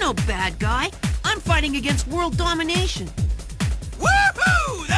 no bad guy. I'm fighting against world domination. Woohoo!